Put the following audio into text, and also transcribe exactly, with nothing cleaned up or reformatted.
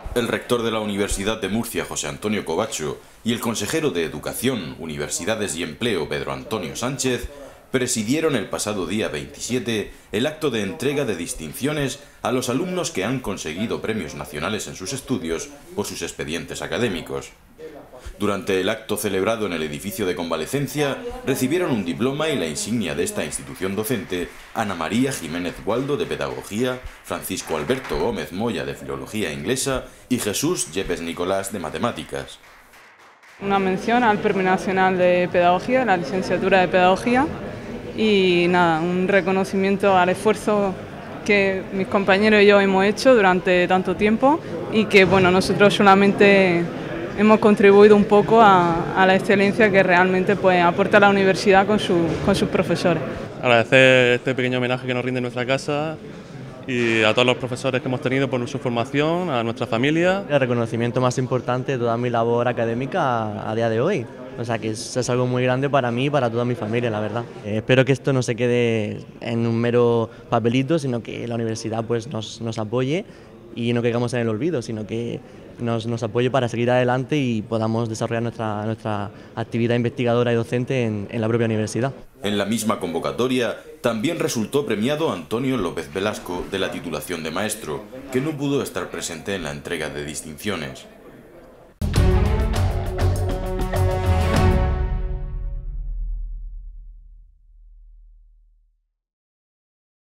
El rector de la Universidad de Murcia, José Antonio Covacho, y el consejero de Educación, Universidades y Empleo, Pedro Antonio Sánchez, presidieron el pasado día veintisiete el acto de entrega de distinciones a los alumnos que han conseguido premios nacionales en sus estudios por sus expedientes académicos. Durante el acto celebrado en el edificio de convalecencia, recibieron un diploma y la insignia de esta institución docente Ana María Jiménez Waldo, de Pedagogía, Francisco Alberto Gómez Moya, de Filología Inglesa, y Jesús Yepes Nicolás, de Matemáticas. Una mención al Premio Nacional de Pedagogía, la licenciatura de Pedagogía, y nada, un reconocimiento al esfuerzo que mis compañeros y yo hemos hecho durante tanto tiempo y que, bueno, nosotros solamente hemos contribuido un poco a, a la excelencia que realmente pues, aporta la universidad con, su, con sus profesores. Agradecer este pequeño homenaje que nos rinde nuestra casa y a todos los profesores que hemos tenido por su formación, a nuestra familia. El reconocimiento más importante de toda mi labor académica a, a día de hoy. O sea que es, es algo muy grande para mí y para toda mi familia, la verdad. Eh, espero que esto no se quede en un mero papelito, sino que la universidad pues, nos, nos apoye y no caigamos en el olvido, sino que nos, nos apoye para seguir adelante y podamos desarrollar nuestra, nuestra actividad investigadora y docente en, en la propia universidad. En la misma convocatoria también resultó premiado Antonio López Velasco, de la titulación de maestro, que no pudo estar presente en la entrega de distinciones.